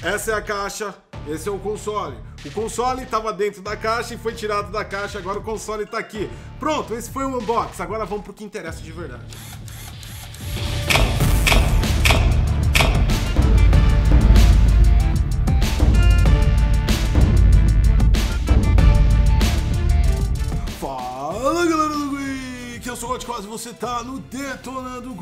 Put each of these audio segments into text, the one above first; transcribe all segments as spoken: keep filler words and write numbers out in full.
Essa é a caixa, esse é o console. O console estava dentro da caixa e foi tirado da caixa, agora o console está aqui. Pronto, esse foi o unboxing, agora vamos pro que interessa de verdade. Fala galera do Geek, eu sou o Goticose e você tá no Detonando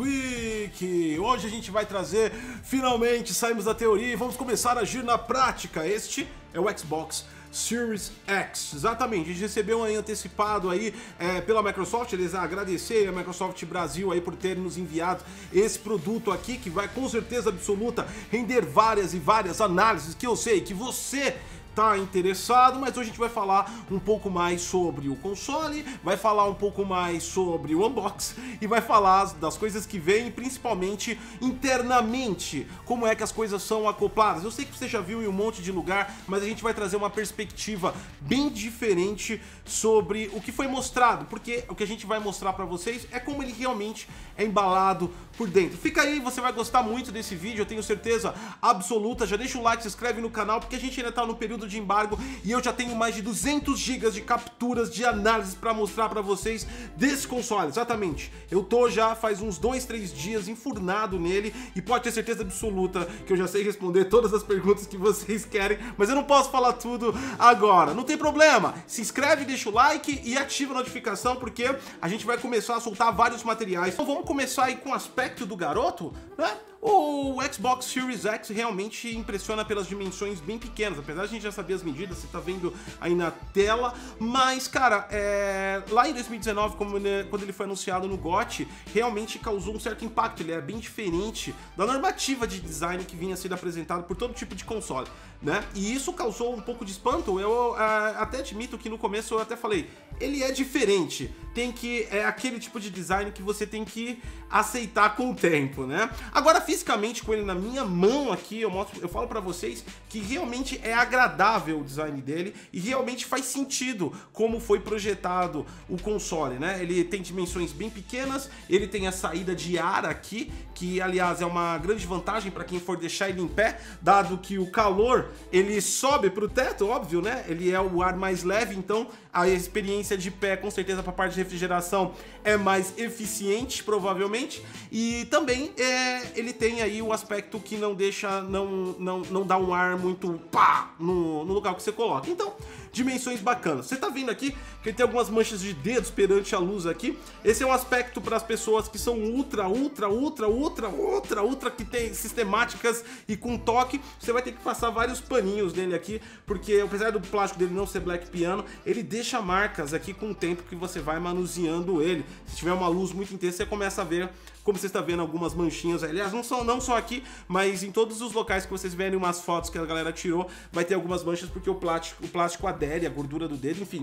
Geek. Hoje a gente vai trazer, finalmente saímos da teoria e vamos começar a agir na prática. Este é o Xbox Series X, exatamente, a gente recebeu aí antecipado aí é, pela Microsoft. Eles agradecer a Microsoft Brasil aí por ter nos enviado esse produto aqui, que vai com certeza absoluta render várias e várias análises que eu sei que você tá interessado, mas hoje a gente vai falar um pouco mais sobre o console, vai falar um pouco mais sobre o unboxing e vai falar das coisas que vêm, principalmente internamente, como é que as coisas são acopladas. Eu sei que você já viu em um monte de lugar, mas a gente vai trazer uma perspectiva bem diferente sobre o que foi mostrado, porque o que a gente vai mostrar pra vocês é como ele realmente é embalado por dentro. Fica aí, você vai gostar muito desse vídeo, eu tenho certeza absoluta. Já deixa o like, se inscreve no canal, porque a gente ainda tá no período de embargo e eu já tenho mais de duzentos gigas de capturas de análises para mostrar para vocês desse console. Exatamente, eu tô já faz uns dois, três dias enfurnado nele e pode ter certeza absoluta que eu já sei responder todas as perguntas que vocês querem, mas eu não posso falar tudo agora. Não tem problema, se inscreve, deixa o like e ativa a notificação, porque a gente vai começar a soltar vários materiais. Então vamos começar aí com o aspecto do garoto, né? O Xbox Series X realmente impressiona pelas dimensões bem pequenas, apesar de a gente já saber as medidas, você tá vendo aí na tela, mas cara, é... lá em dois mil e dezenove, como ele... quando ele foi anunciado no G O T, realmente causou um certo impacto. Ele é bem diferente da normativa de design que vinha sendo apresentado por todo tipo de console, né? E isso causou um pouco de espanto. Eu é, até admito que no começo eu até falei, ele é diferente, tem que, é aquele tipo de design que você tem que aceitar com o tempo, né? Agora, fisicamente, com ele na minha mão aqui, eu mostro, eu falo pra vocês que realmente é agradável o design dele e realmente faz sentido como foi projetado o console, né? Ele tem dimensões bem pequenas, ele tem a saída de ar aqui, que aliás é uma grande vantagem para quem for deixar ele em pé, dado que o calor ele sobe pro teto, óbvio, né? Ele é o ar mais leve, então a experiência de pé, com certeza, para a parte de refrigeração é mais eficiente, provavelmente, e também é, ele tem aí o aspecto que não deixa, não, não, não dá um ar muito pá no, no lugar que você coloca. Então, dimensões bacanas. Você tá vendo aqui que ele tem algumas manchas de dedos perante a luz aqui. Esse é um aspecto para as pessoas que são ultra, ultra, ultra, ultra, ultra, ultra, que tem sistemáticas e com toque. Você vai ter que passar vários paninhos nele aqui, porque apesar do plástico dele não ser black piano, ele deixa marcas aqui com o tempo que você vai manuseando ele. Se tiver uma luz muito intensa, você começa a ver, como você está vendo, algumas manchinhas. Aliás, não, são, não só aqui, mas em todos os locais que vocês verem umas fotos que a galera tirou, vai ter algumas manchas, porque o plástico, o plástico adere à gordura do dedo. Enfim,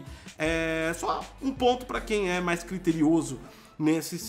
é só um ponto para quem é mais criterioso nesse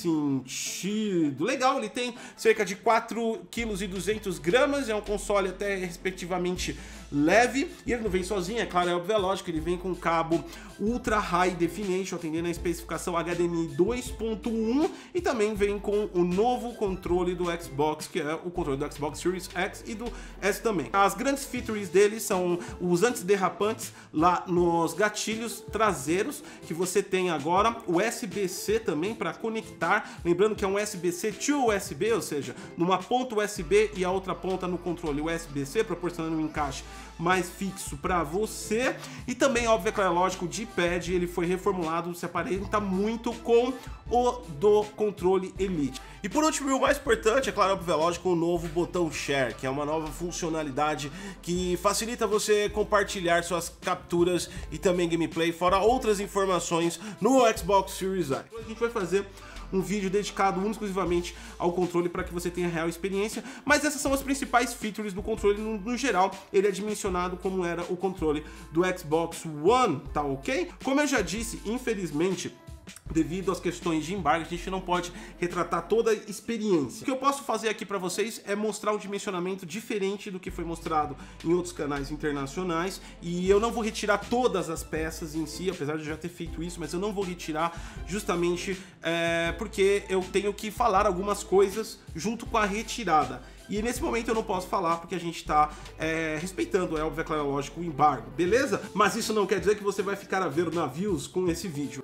sentido. Legal, ele tem cerca de quatro vírgula duzentos quilos, é um console até respectivamente leve, e ele não vem sozinho, é claro, é óbvio, é lógico, ele vem com cabo Ultra High Definition, atendendo a especificação H D M I dois ponto um, e também vem com o novo controle do Xbox, que é o controle do Xbox Series X e do S também. As grandes features dele são os antiderrapantes lá nos gatilhos traseiros, que você tem agora, o U S B C também para conectar, lembrando que é um U S B C to U S B, ou seja, numa ponta U S B e a outra ponta no controle U S B C, proporcionando um encaixe mais fixo para você. E também, óbvio, é lógico, o D-pad ele foi reformulado, se aparenta muito com o do controle Elite. E por último, e o mais importante, é claro, óbvio, é lógico, o novo botão Share, que é uma nova funcionalidade que facilita você compartilhar suas capturas e também gameplay, fora outras informações no Xbox Series X. A gente vai fazer um vídeo dedicado exclusivamente ao controle para que você tenha real experiência, mas essas são as principais features do controle. No, no geral, ele é dimensionado como era o controle do Xbox One, tá ok? Como eu já disse, infelizmente, devido às questões de embargo, a gente não pode retratar toda a experiência. O que eu posso fazer aqui para vocês é mostrar um dimensionamento diferente do que foi mostrado em outros canais internacionais, e eu não vou retirar todas as peças em si, apesar de eu já ter feito isso, mas eu não vou retirar justamente é, porque eu tenho que falar algumas coisas junto com a retirada. E nesse momento eu não posso falar porque a gente tá é, respeitando, é óbvio, é claro, lógico, o embargo, beleza? Mas isso não quer dizer que você vai ficar a ver navios com esse vídeo.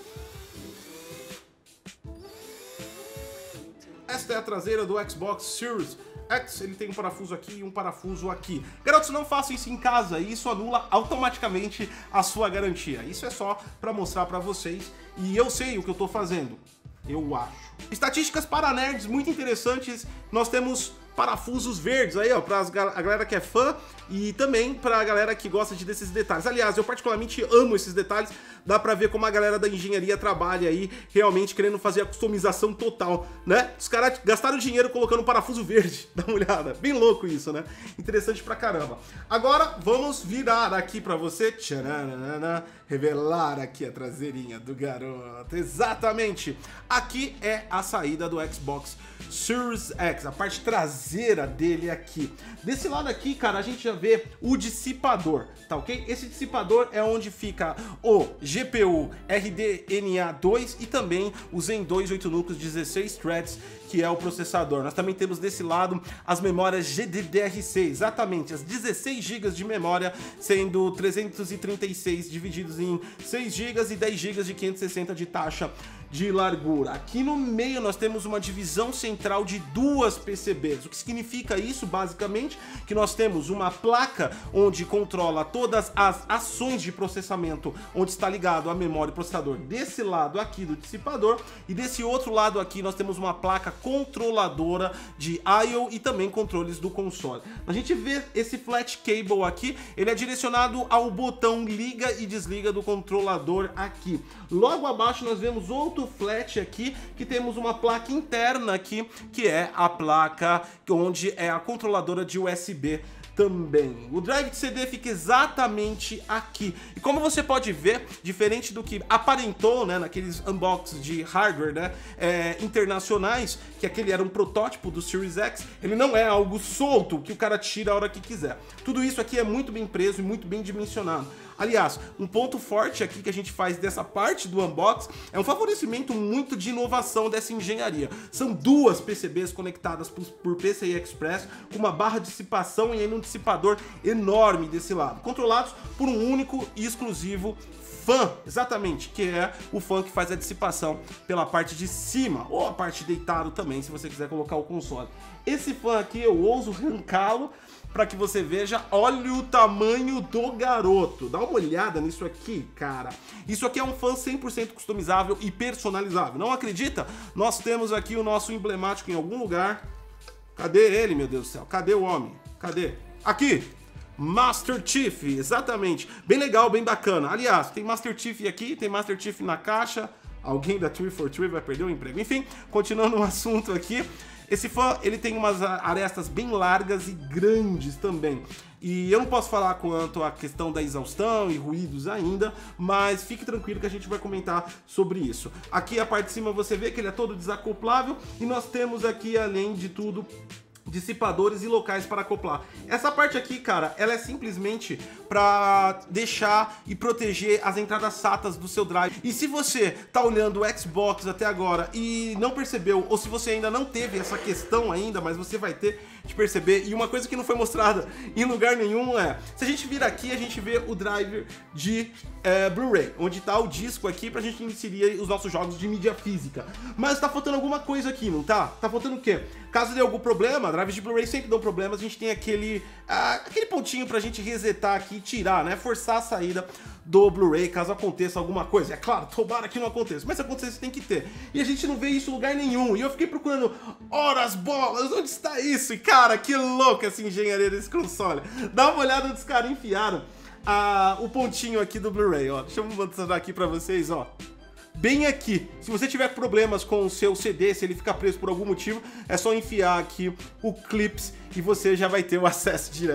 Esta é a traseira do Xbox Series X, ele tem um parafuso aqui e um parafuso aqui. Garotos, não façam isso em casa, e isso anula automaticamente a sua garantia. Isso é só para mostrar para vocês, e eu sei o que eu tô fazendo, eu acho. Estatísticas para nerds muito interessantes, nós temos parafusos verdes aí, ó, pra a galera que é fã e também pra galera que gosta de desses detalhes. Aliás, eu particularmente amo esses detalhes, dá pra ver como a galera da engenharia trabalha aí, realmente querendo fazer a customização total, né? Os caras gastaram dinheiro colocando um parafuso verde, dá uma olhada, bem louco isso, né? Interessante pra caramba. Agora, vamos virar aqui pra você, tcharanana, revelar aqui a traseirinha do garoto, exatamente. Aqui é a saída do Xbox Series X, a parte traseira dele aqui. Desse lado aqui, cara, a gente já vê o dissipador, tá ok? Esse dissipador é onde fica o G P U R D N A dois e também o Zen dois, oito núcleos, dezesseis threads, que é o processador. Nós também temos desse lado as memórias G D D R C, exatamente, as dezesseis gigas de memória, sendo trezentos e trinta e seis divididos em seis gigas e dez gigas de quinhentos e sessenta de taxa de largura. Aqui no meio nós temos uma divisão central de duas P C Bs. O que significa isso, basicamente? Que nós temos uma placa onde controla todas as ações de processamento, onde está ligado a memória e processador desse lado aqui do dissipador, e desse outro lado aqui nós temos uma placa controladora de I O e também controles do console. A gente vê esse flat cable aqui, ele é direcionado ao botão liga e desliga do controlador aqui. Logo abaixo nós vemos outro flat aqui, que temos uma placa interna aqui, que é a placa onde é a controladora de U S B também. O drive de C D fica exatamente aqui. E como você pode ver, diferente do que aparentou, né, naqueles unboxings de hardware, né, é, internacionais, que aquele era um protótipo do Series X, ele não é algo solto que o cara tira a hora que quiser. Tudo isso aqui é muito bem preso e muito bem dimensionado. Aliás, um ponto forte aqui que a gente faz dessa parte do unboxing é um favorecimento muito de inovação dessa engenharia. São duas P C Bs conectadas por, por P C I Express, com uma barra de dissipação e ainda um dissipador enorme desse lado, controlados por um único e exclusivo fan, exatamente, que é o fan que faz a dissipação pela parte de cima, ou a parte deitado também, se você quiser colocar o console. Esse fan aqui eu ouso arrancá-lo para que você veja, olha o tamanho do garoto. Dá uma olhada nisso aqui, cara. Isso aqui é um fan cem por cento customizável e personalizável. Não acredita? Nós temos aqui o nosso emblemático em algum lugar. Cadê ele, meu Deus do céu? Cadê o homem? Cadê? Aqui! Master Chief, exatamente. Bem legal, bem bacana. Aliás, tem Master Chief aqui, tem Master Chief na caixa. Alguém da três quatro três vai perder o emprego. Enfim, continuando o assunto aqui. Esse fan, ele tem umas arestas bem largas e grandes também. E eu não posso falar quanto à questão da exaustão e ruídos ainda, mas fique tranquilo que a gente vai comentar sobre isso. Aqui a parte de cima você vê que ele é todo desacoplável e nós temos aqui, além de tudo, dissipadores e locais para acoplar. Essa parte aqui, cara, ela é simplesmente para deixar e proteger as entradas SATAs do seu drive. E se você tá olhando o Xbox até agora e não percebeu, ou se você ainda não teve essa questão ainda, mas você vai ter de perceber, e uma coisa que não foi mostrada em lugar nenhum é, se a gente vir aqui, a gente vê o driver de é, Blu-ray, onde tá o disco aqui pra gente inserir os nossos jogos de mídia física. Mas tá faltando alguma coisa aqui, não tá? Tá faltando o quê? Caso dê algum problema, drives de Blu-ray sempre dão problemas, a gente tem aquele, ah, aquele pontinho pra gente resetar aqui e tirar, né? Forçar a saída do Blu-ray caso aconteça alguma coisa. É claro, tomara que não aconteça, mas se acontecer, tem que ter. E a gente não vê isso em lugar nenhum. E eu fiquei procurando horas bolas, onde está isso? E cara, que louco essa engenharia desse console. Dá uma olhada onde os caras enfiaram ah, o pontinho aqui do Blu-ray, ó. Deixa eu mostrar aqui pra vocês, ó. Bem aqui. Se você tiver problemas com o seu C D, se ele ficar preso por algum motivo, é só enfiar aqui o clips e você já vai ter o acesso direto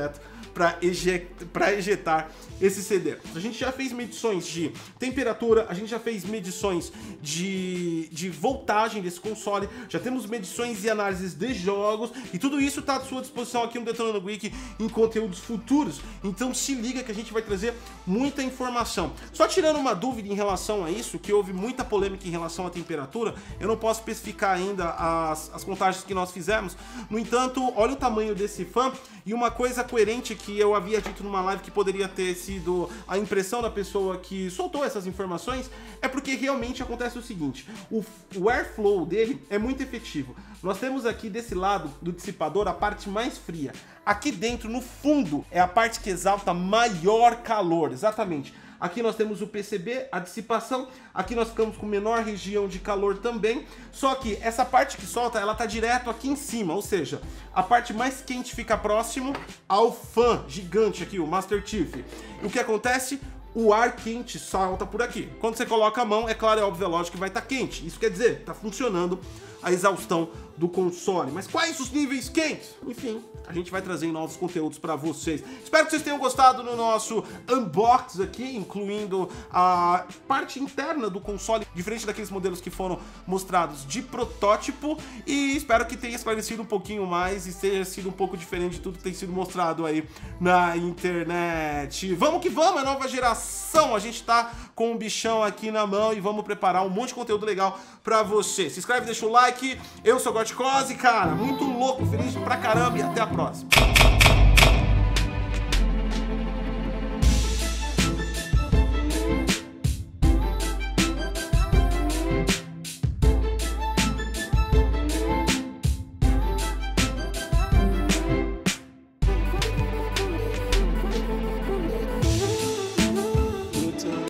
para ejetar esse C D. A gente já fez medições de temperatura, a gente já fez medições de, de voltagem desse console, já temos medições e análises de jogos, e tudo isso está à sua disposição aqui no Detonando Geek em conteúdos futuros. Então se liga que a gente vai trazer muita informação. Só tirando uma dúvida em relação a isso, que houve muita polêmica em relação à temperatura, eu não posso especificar ainda as, as contagens que nós fizemos. No entanto, olha o tamanho desse fã, e uma coisa coerente que eu havia dito numa live que poderia ter sido a impressão da pessoa que soltou essas informações, é porque realmente acontece o seguinte: o, o airflow dele é muito efetivo. Nós temos aqui desse lado do dissipador a parte mais fria. Aqui dentro, no fundo, é a parte que exalta maior calor, exatamente. Aqui nós temos o P C B, a dissipação, aqui nós ficamos com menor região de calor também, só que essa parte que solta, ela tá direto aqui em cima, ou seja, a parte mais quente fica próximo ao fã gigante aqui, o Master Chief. E o que acontece? O ar quente salta por aqui. Quando você coloca a mão, é claro, é óbvio, é lógico que vai estar quente. Isso quer dizer, tá funcionando a exaustão do console. Mas quais os níveis quentes? Enfim, a gente vai trazer novos conteúdos para vocês. Espero que vocês tenham gostado no nosso unboxing aqui, incluindo a parte interna do console, diferente daqueles modelos que foram mostrados de protótipo, e espero que tenha esclarecido um pouquinho mais e tenha sido um pouco diferente de tudo que tem sido mostrado aí na internet. Vamos que vamos, é nova geração, a gente tá com um bichão aqui na mão e vamos preparar um monte de conteúdo legal para você. Se inscreve, deixa o like, eu sou o Gotcose, cara, muito louco, feliz pra caramba e até a próxima.